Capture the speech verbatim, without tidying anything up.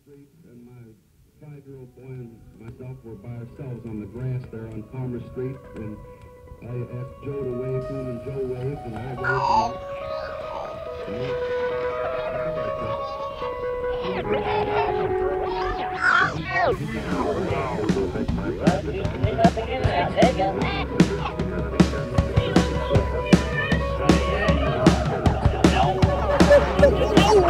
Street, and my five-year-old boy and myself were by ourselves on the grass there on Palmer Street, and I asked Joe to wave to him, and Joe waved, and I waved, and I...